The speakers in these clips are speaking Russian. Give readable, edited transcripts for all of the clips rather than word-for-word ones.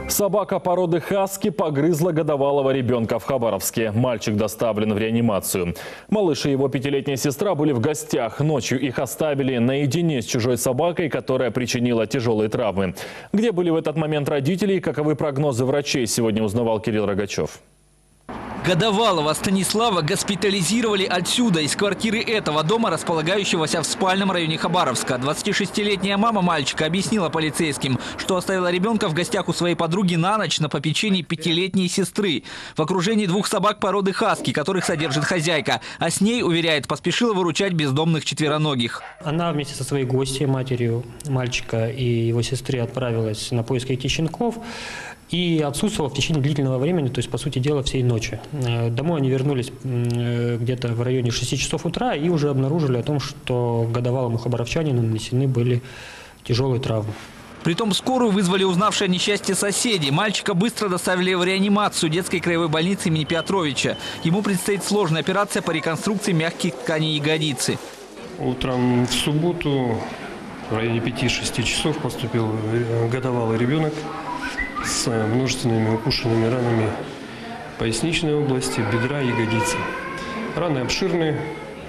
Собака породы хаски погрызла годовалого ребенка в Хабаровске. Мальчик доставлен в реанимацию. Малыш и его пятилетняя сестра были в гостях. Ночью их оставили наедине с чужой собакой, которая причинила тяжелые травмы. Где были в этот момент родители и каковы прогнозы врачей, сегодня узнавал Кирилл Рогачев. Годовалого Станислава госпитализировали отсюда, из квартиры этого дома, располагающегося в спальном районе Хабаровска. 26-летняя мама мальчика объяснила полицейским, что оставила ребенка в гостях у своей подруги на ночь на попечении пятилетней сестры. В окружении двух собак породы хаски, которых содержит хозяйка. А с ней, уверяет, поспешила выручать бездомных четвероногих. Она вместе со своей гостьей, матерью мальчика и его сестры, отправилась на поиски этих щенков. И отсутствовала в течение длительного времени, то есть, по сути дела, всей ночи. Домой они вернулись где-то в районе 6 часов утра и уже обнаружили о том, что годовалому хабаровчанину нанесены были тяжелые травмы. Притом скорую вызвали узнавшие о несчастье соседи. Мальчика быстро доставили в реанимацию детской краевой больницы имени Петровича. Ему предстоит сложная операция по реконструкции мягких тканей ягодицы. Утром в субботу в районе 5-6 часов поступил годовалый ребенок с множественными укушенными ранами поясничной области, бедра, ягодицы. Раны обширные,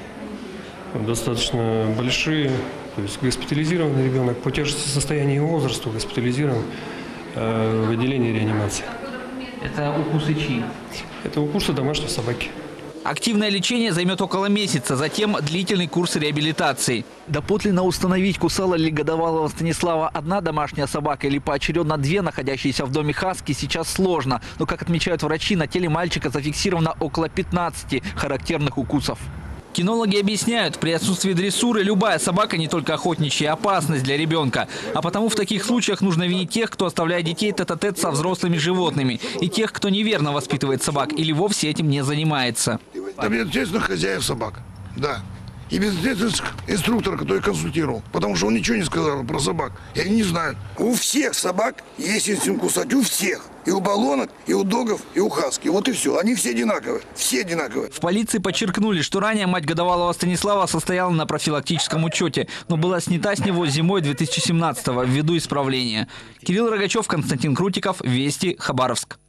достаточно большие. То есть госпитализированный ребенок по тяжести состояния и возрасту госпитализирован в отделении реанимации. Это укусы чьи? Это укусы домашней собаки. Активное лечение займет около месяца, затем длительный курс реабилитации. Доподлинно установить, кусала ли годовалого Станислава одна домашняя собака или поочередно две, находящиеся в доме хаски, сейчас сложно. Но, как отмечают врачи, на теле мальчика зафиксировано около 15 характерных укусов. Кинологи объясняют, при отсутствии дрессуры любая собака не только охотничья опасность для ребенка. А потому в таких случаях нужно винить тех, кто оставляет детей тет-а-тет со взрослыми животными. И тех, кто неверно воспитывает собак или вовсе этим не занимается. Там нет ответственных хозяев собак, да. И безответственных инструктора, который консультировал. Потому что он ничего не сказал про собак. И они не знают. У всех собак есть инстинкт кусать. У всех. И у баллонок, и у догов, и у хаски. Вот и все. Они все одинаковые. Все одинаковые. В полиции подчеркнули, что ранее мать годовалого Станислава состояла на профилактическом учете, но была снята с него зимой 2017-го ввиду исправления. Кирилл Рогачев, Константин Крутиков, Вести, Хабаровск.